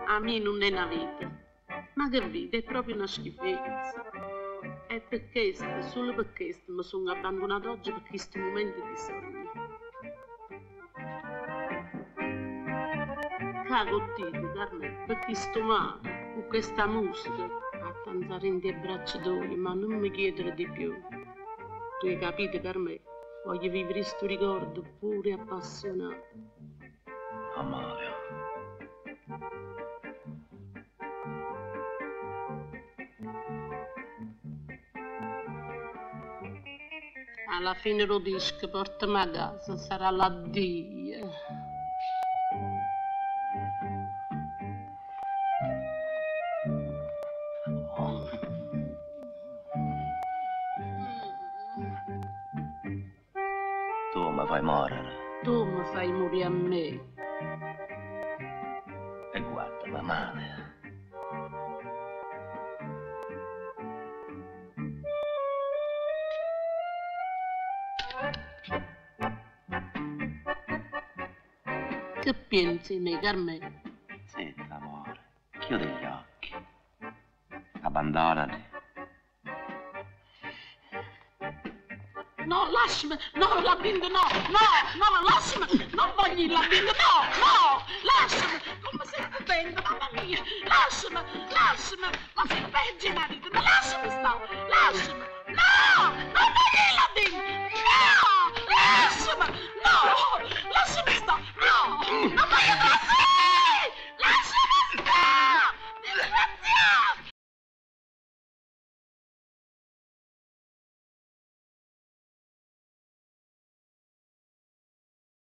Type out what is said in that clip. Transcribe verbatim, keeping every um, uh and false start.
a me non è una vita. Ma che vita, è proprio una schifezza. E per questo, solo per questo, mi sono abbandonato oggi per questo momento di sogno. Cago dito, Carmen, per questo mare, con questa musica, a danzare in dei bracciatori, ma non mi chiedere di più. Tu hai capito, Carmen? Voglio vivere questo ricordo pure appassionato. Amalia. Alla fine lo disco, portami a casa, sarà l'addio. Tu mi fai morire. Tu mi fai morire a me. E guarda, va male. Che pensi di me, Carmen? Zitta, amore. Chiudi gli occhi. Abbandonati. No, lasciami! No, la binda, no! No, no, lasciami! Non voglio la binda, no! No! Lasciami! Come sei stupenda, mamma mia! Lasciami! Lasciami! Ma sei peggio, marito! Ma lasciami!